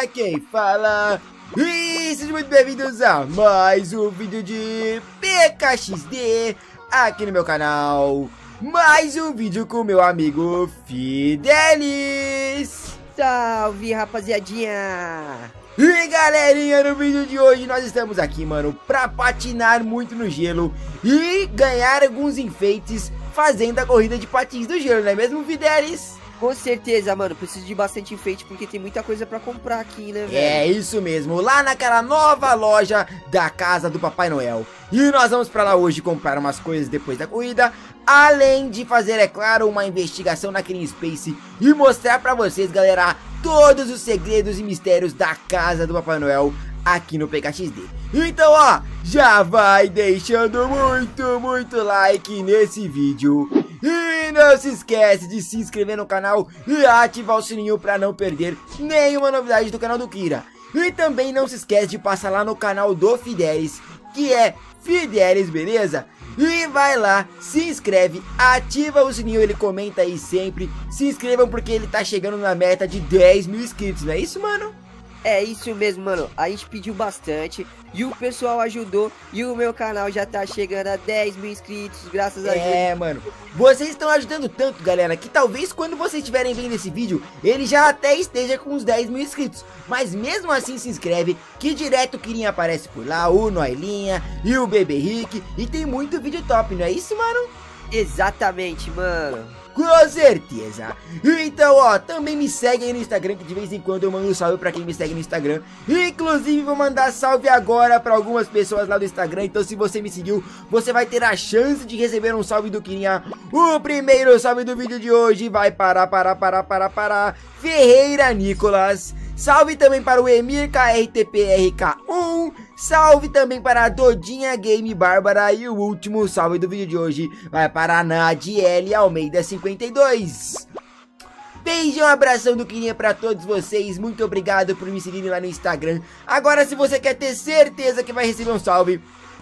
quem fala. E sejam muito bem-vindos a mais um vídeo de PKXD aqui no meu canal. Mais um vídeo com meu amigo Fidelis. Salve, rapaziadinha! E galerinha, no vídeo de hoje nós estamos aqui, mano, pra patinar muito no gelo e ganhar alguns enfeites fazendo a corrida de patins do gelo, não é mesmo, Fidelis? Com certeza, mano, preciso de bastante enfeite porque tem muita coisa pra comprar aqui, né, velho? É isso mesmo, lá naquela nova loja da casa do Papai Noel. E nós vamos pra lá hoje comprar umas coisas depois da corrida, além de fazer, é claro, uma investigação na Clean Space e mostrar pra vocês, galera, todos os segredos e mistérios da casa do Papai Noel aqui no PKXD. Então, ó, já vai deixando muito like nesse vídeo. E não se esquece de se inscrever no canal e ativar o sininho pra não perder nenhuma novidade do canal do Kira. E também não se esquece de passar lá no canal do Fidelis, que é Fidelis, beleza? E vai lá, se inscreve, ativa o sininho, ele comenta aí sempre. Se inscrevam porque ele tá chegando na meta de 10 mil inscritos, não é isso, mano? É isso mesmo, mano, a gente pediu bastante e o pessoal ajudou e o meu canal já tá chegando a 10 mil inscritos, graças a Deus. É, mano, vocês estão ajudando tanto, galera, que talvez quando vocês estiverem vendo esse vídeo, ele já até esteja com uns 10 mil inscritos. Mas mesmo assim se inscreve, que direto o Kirinha aparece por lá, o Noilinha e o Bebê Rick, e tem muito vídeo top, não é isso, mano? Exatamente, mano. Com certeza. Então, ó, também me segue aí no Instagram, que de vez em quando eu mando um salve pra quem me segue no Instagram. Inclusive, vou mandar salve agora pra algumas pessoas lá do Instagram. Então, se você me seguiu, você vai ter a chance de receber um salve do Kirinha. O primeiro salve do vídeo de hoje vai para Ferreira Nicolas. Salve também para o Emir KRTPRK1. Salve também para a Dodinha Game Bárbara. E o último salve do vídeo de hoje vai para a Nadiele Almeida 52. Beijão, abração do Kirinha pra todos vocês. Muito obrigado por me seguirem lá no Instagram. Agora, se você quer ter certeza que vai receber um salve,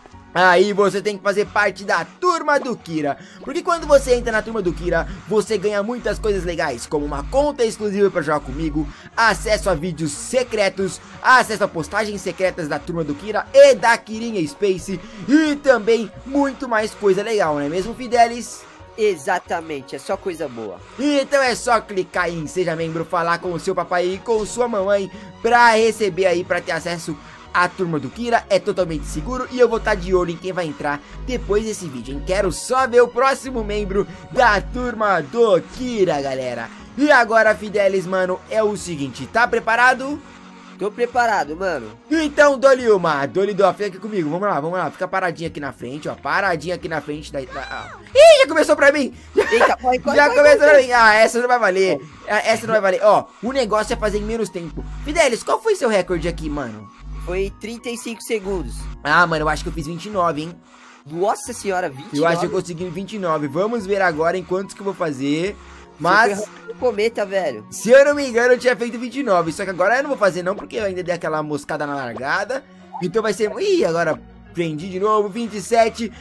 aí você tem que fazer parte da turma do Kira. Porque quando você entra na turma do Kira, você ganha muitas coisas legais, como uma conta exclusiva para jogar comigo, acesso a vídeos secretos, acesso a postagens secretas da turma do Kira e da Kirinha Space, e também muito mais coisa legal, não é mesmo, Fidelis? Exatamente, é só coisa boa. Então é só clicar em Seja Membro, falar com o seu papai e com sua mamãe pra receber aí, pra ter acesso à turma do Kira. É totalmente seguro e eu vou estar de olho em quem vai entrar depois desse vídeo, hein? Quero só ver o próximo membro da turma do Kira, galera. E agora, Fidelis, mano, é o seguinte, tá preparado? Tô preparado, mano. Então, dole uma, dole duas, fica aqui comigo, vamos lá, fica paradinha aqui na frente, ó, paradinha aqui na frente da... Ih, já começou pra mim! Eita, corre, Começou pra mim, essa não vai valer, essa não vai valer, ó, o negócio é fazer em menos tempo. Fidelis, qual foi seu recorde aqui, mano? Foi 35 segundos. Ah, mano, eu acho que eu fiz 29, hein? Nossa senhora, 29? Eu acho que eu consegui 29, vamos ver agora em quantos que eu vou fazer. Mas, cometa, velho. se eu não me engano, eu tinha feito 29. Só que agora eu não vou fazer não, porque eu ainda dei aquela moscada na largada. Então vai ser... Ih, agora prendi de novo. 27,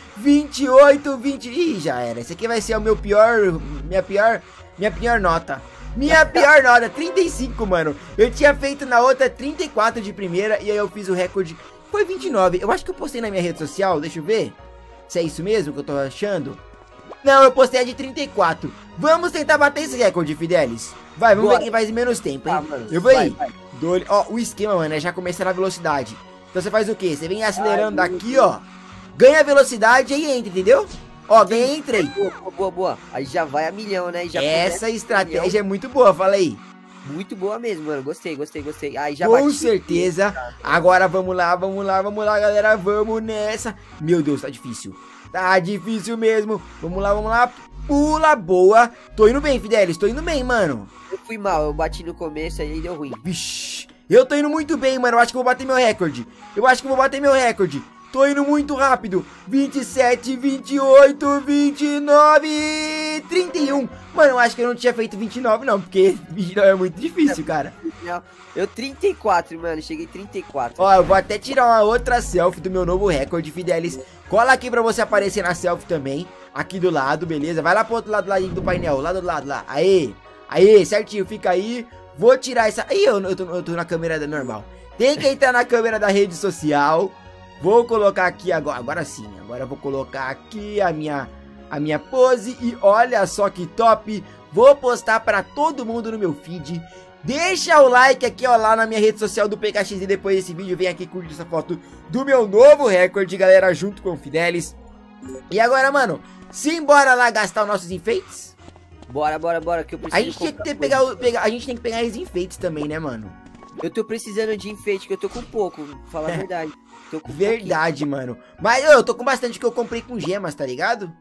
28, 20... Ih, já era. Esse aqui vai ser o meu pior... Minha pior nota. Minha pior nota, 35, mano. Eu tinha feito na outra 34 de primeira. E aí eu fiz o recorde... Foi 29. Eu acho que eu postei na minha rede social. Deixa eu ver se é isso mesmo que eu tô achando. Não, eu postei a de 34. Vamos tentar bater esse recorde, Fidelis. Vai, vamos ver quem faz em menos tempo, hein? Mano, eu vou aí. Ó, o esquema, mano, é já começar na velocidade. Então você faz o quê? Você vem acelerando daqui, ó. Ganha velocidade e aí entra, entendeu? Ó, ganhei, entrei. Boa. Aí já vai a milhão, né? Já essa estratégia é muito boa, fala aí. Muito boa mesmo, mano. Gostei. Aí já com certeza. Agora vamos lá, galera. Vamos nessa. Meu Deus, tá difícil. Tá difícil mesmo. Vamos lá. Pula, boa. Tô indo bem, Fidelis. Tô indo bem, mano. Eu fui mal. Eu bati no começo aí deu ruim. Vixe. Eu tô indo muito bem, mano. Eu acho que vou bater meu recorde. Tô indo muito rápido. 27, 28, 29, 31. Mano, eu acho que eu não tinha feito 29 não, porque 29 é muito difícil, cara. Eu 34, mano, cheguei 34. Ó, eu vou até tirar uma outra selfie do meu novo recorde, Fidelis. Cola aqui pra você aparecer na selfie também. Aqui do lado, beleza? Vai lá pro outro lado do painel, lá do lado, lá. Aê, certinho, fica aí. Vou tirar essa... Ih, eu tô na câmera normal. Tem que entrar na câmera da rede social. Vou colocar aqui agora sim. Agora eu vou colocar aqui a minha pose. E olha só que top. Vou postar pra todo mundo no meu feed. Deixa o like aqui, ó, lá na minha rede social do PKX. E depois desse vídeo vem aqui curtir essa foto do meu novo recorde, galera, junto com o Fidelis. E agora, mano, simbora lá gastar os nossos enfeites? Bora, que eu preciso. A gente tinha que a gente tem que pegar os enfeites também, né, mano? Eu tô precisando de enfeite, que eu tô com pouco, falar a verdade. Tô com verdade, mano. Mas eu tô com bastante que eu comprei com gemas, tá ligado?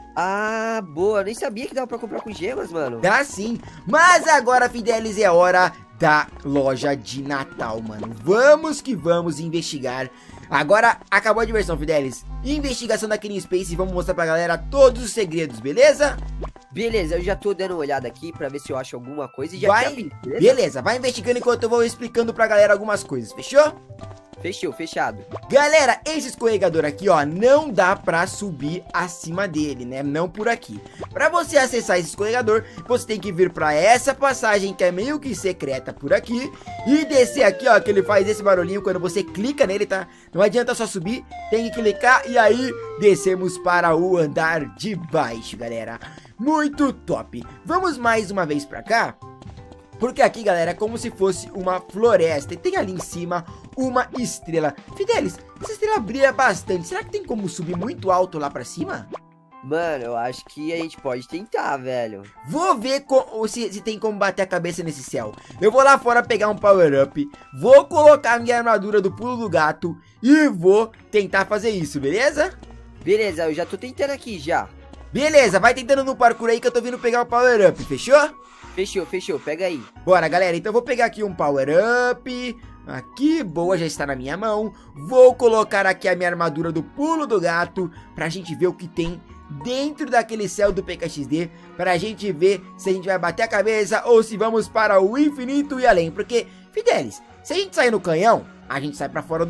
Ah, boa. Eu nem sabia que dava pra comprar com gemas, mano. Dá sim. Mas agora, Fidelis, é hora da loja de Natal, mano. Vamos que vamos investigar. Agora acabou a diversão, Fidelis. Investigação da Killing Space. Vamos mostrar pra galera todos os segredos, beleza? Beleza, eu já tô dando uma olhada aqui pra ver se eu acho alguma coisa e já beleza, vai investigando enquanto eu vou explicando pra galera algumas coisas, fechou? Fechou, fechado. Galera, esse escorregador aqui, ó, não dá pra subir acima dele, né? Não por aqui. Pra você acessar esse escorregador, você tem que vir pra essa passagem que é meio que secreta por aqui e descer aqui, ó, que ele faz esse barulhinho quando você clica nele, tá? Não adianta só subir, tem que clicar e aí descemos para o andar de baixo, galera. Muito top. Vamos mais uma vez pra cá. Porque aqui, galera, é como se fosse uma floresta. E tem ali em cima uma estrela. Fidelis, essa estrela brilha bastante. Será que tem como subir muito alto lá pra cima? Mano, eu acho que a gente pode tentar, velho. Vou ver se tem como bater a cabeça nesse céu. Eu vou lá fora pegar um power up. Vou colocar a minha armadura do pulo do gato. E vou tentar fazer isso, beleza? Beleza, eu já tô tentando aqui já. Beleza, vai tentando no parkour aí que eu tô vindo pegar o power up, fechou? Fechou, pega aí. Bora, galera, então eu vou pegar aqui um power up. Aqui, boa, já está na minha mão. Vou colocar aqui a minha armadura do pulo do gato pra gente ver o que tem dentro daquele céu do PKXD. Pra gente ver se a gente vai bater a cabeça ou se vamos para o infinito e além. Porque, Fidelis, se a gente sair no canhão, a gente sai pra fora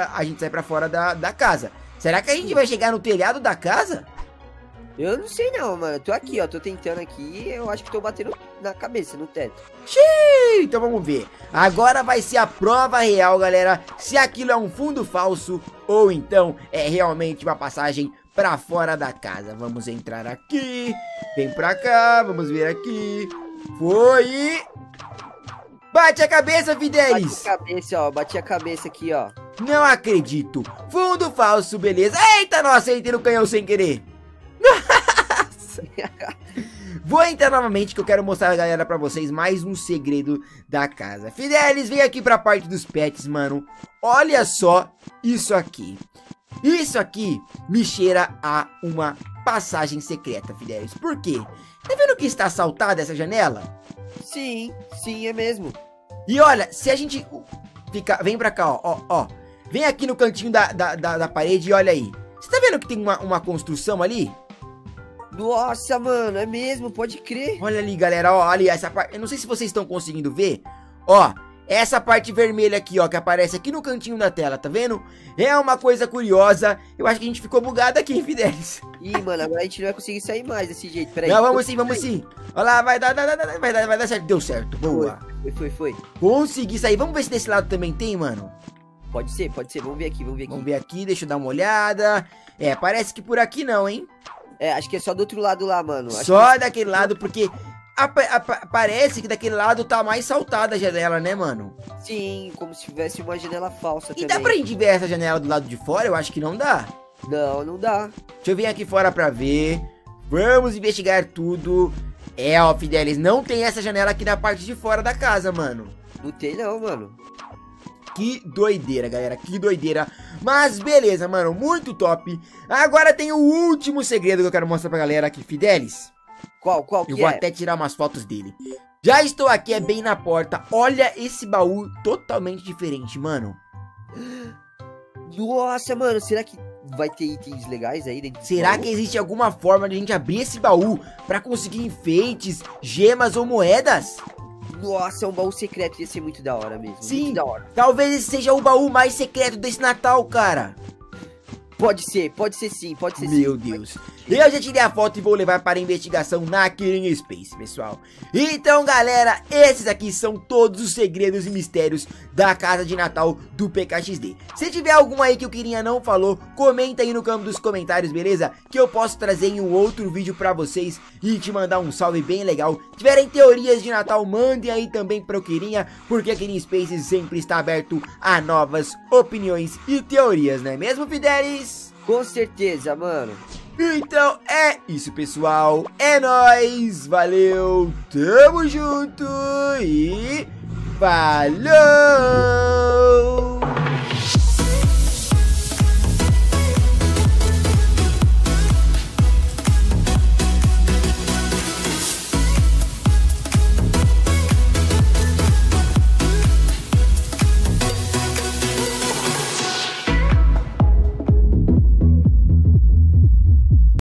da casa. Será que a gente vai chegar no telhado da casa? Eu não sei não, mano. Eu tô aqui, ó. Tô tentando aqui. Eu acho que tô batendo na cabeça, no teto. Xiii, então vamos ver. Agora vai ser a prova real, galera. Se aquilo é um fundo falso ou então é realmente uma passagem pra fora da casa. Vamos entrar aqui. Vem pra cá. Vamos ver aqui. Foi. Bate a cabeça, Fidelis. Bate a cabeça, ó. Bati a cabeça aqui, ó. Não acredito. Fundo falso, beleza. Eita, nossa, eu entrei no canhão sem querer. Vou entrar novamente que eu quero mostrar, galera, pra vocês mais um segredo da casa. Fidelis, vem aqui pra parte dos pets, mano. Olha só isso aqui. Isso aqui me cheira a uma passagem secreta, Fidelis. Por quê? Tá vendo que está assaltada essa janela? Sim, é mesmo. E olha, se a gente vem pra cá, ó. Vem aqui no cantinho da parede e olha aí. Você tá vendo que tem uma construção ali? Nossa, mano, é mesmo, pode crer. Olha ali, galera, ó, ali, essa parte, eu não sei se vocês estão conseguindo ver, ó, essa parte vermelha aqui, ó, que aparece aqui no cantinho da tela, tá vendo? É uma coisa curiosa, eu acho que a gente ficou bugado aqui, Fidelis. Ih, mano, agora a gente não vai conseguir sair mais desse jeito, peraí. Não, vamos sim. Olha lá, vai dar certo, deu certo, boa. Foi. Consegui sair, vamos ver se desse lado também tem, mano. Pode ser, vamos ver aqui. Vamos ver aqui, deixa eu dar uma olhada. É, parece que por aqui não, hein? É, acho que é só do outro lado lá, mano. Só daquele lado, porque parece que daquele lado tá mais saltada a janela, né, mano? Sim, como se tivesse uma janela falsa também. E dá pra gente ver essa janela do lado de fora? Eu acho que não dá. Não dá. Deixa eu vir aqui fora pra ver. Vamos investigar tudo. É, ó, Fidelis, não tem essa janela aqui na parte de fora da casa, mano. Não tem não, mano. Que doideira, galera, que doideira. Mas beleza, mano, muito top. Agora tem o último segredo que eu quero mostrar pra galera aqui, Fidelis. Qual que Eu vou até tirar umas fotos dele. Já estou aqui, é bem na porta. Olha esse baú totalmente diferente, mano. Nossa, mano, será que vai ter itens legais aí dentro? Será que existe alguma forma de a gente abrir esse baú pra conseguir enfeites, gemas ou moedas? Nossa, é um baú secreto, ia ser muito da hora mesmo. Sim, muito da hora. Talvez esse seja o baú mais secreto desse Natal, cara. Pode ser sim, pode ser sim. Meu Deus. Eu já tirei a foto e vou levar para investigação na Kirin Space, pessoal. Então, galera, esses aqui são todos os segredos e mistérios da casa de Natal do PKXD. Se tiver algum aí que o Kirinha não falou, comenta aí no campo dos comentários, beleza? Que eu posso trazer em um outro vídeo pra vocês e te mandar um salve bem legal. Se tiverem teorias de Natal, mandem aí também pro Kirinha, porque a Kirin Space sempre está aberto a novas opiniões e teorias, não é mesmo, Fidelis? Com certeza, mano. Então é isso, pessoal. É nóis, valeu, tamo junto e falou!